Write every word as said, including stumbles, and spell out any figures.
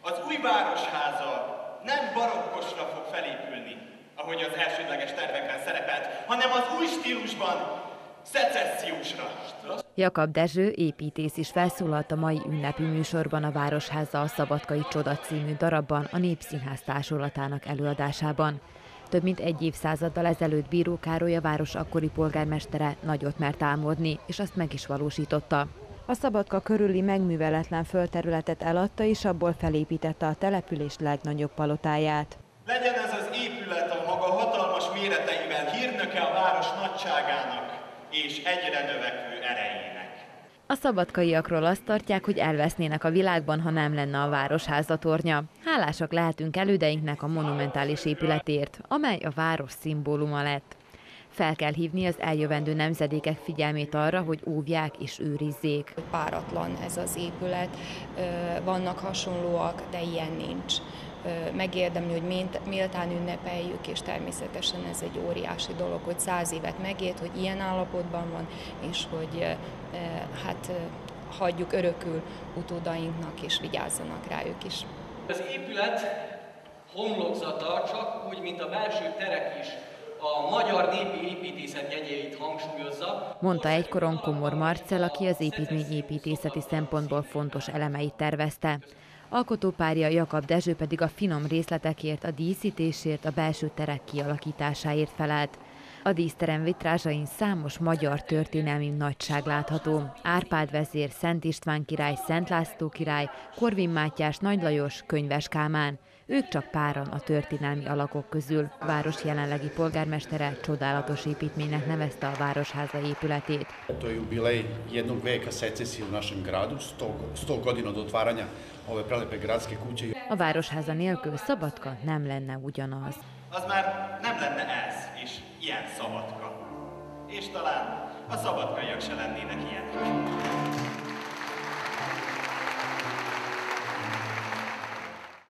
Az új városháza nem barokkosra fog felépülni, ahogy az elsődleges tervekben szerepelt, hanem az új stílusban, szecessziósra. Jakab Dezső építész is felszólalt a mai ünnepi műsorban a Városháza a Szabadkai Csoda című darabban a Népszínház társulatának előadásában. Több mint egy évszázaddal ezelőtt Bíró Károly, a város akkori polgármestere nagyot mert álmodni, és azt meg is valósította. A Szabadka körüli megműveletlen földterületet eladta, és abból felépítette a település legnagyobb palotáját. Legyen ez az épület a maga hatalmas méreteivel hírnöke a város nagyságának és egyre növekvő erejének. A szabadkaiakról azt tartják, hogy elvesznének a világban, ha nem lenne a Városháza tornya. Hálásak lehetünk elődeinknek a monumentális épületért, amely a város szimbóluma lett. Fel kell hívni az eljövendő nemzedékek figyelmét arra, hogy óvják és őrizzék. Páratlan ez az épület, vannak hasonlóak, de ilyen nincs. Megérdemli, hogy méltán ünnepeljük, és természetesen ez egy óriási dolog, hogy száz évet megélt, hogy ilyen állapotban van, és hogy hát hagyjuk örökül utódainknak, és vigyázzanak rájuk is. Az épület homlokzata csak úgy, mint a belső terek is a magyar népi építészet jegyeit hangsúlyozza, mondta egykoron Komor Marcell, aki az építmény építészeti szempontból fontos elemeit tervezte. Alkotópárja Jakab Dezső pedig a finom részletekért, a díszítésért, a belső terek kialakításáért felelt. A díszterem vitrázsain számos magyar történelmi nagyság látható. Árpád vezér, Szent István király, Szent László király, Korvin Mátyás, Nagy Lajos, Könyves Kálmán. Ők csak páran a történelmi alakok közül. A város jelenlegi polgármestere csodálatos építménynek nevezte a Városháza épületét. To je jubilej jednog veka secesije u našem gradu, sto godina od otvaranja ove prelepe gradske kuće. A Városháza nélkül Szabadka nem lenne ugyanaz. Az már nem lenne ez, és ilyen Szabadka. És talán a szabadkaiak se lennének ilyenek.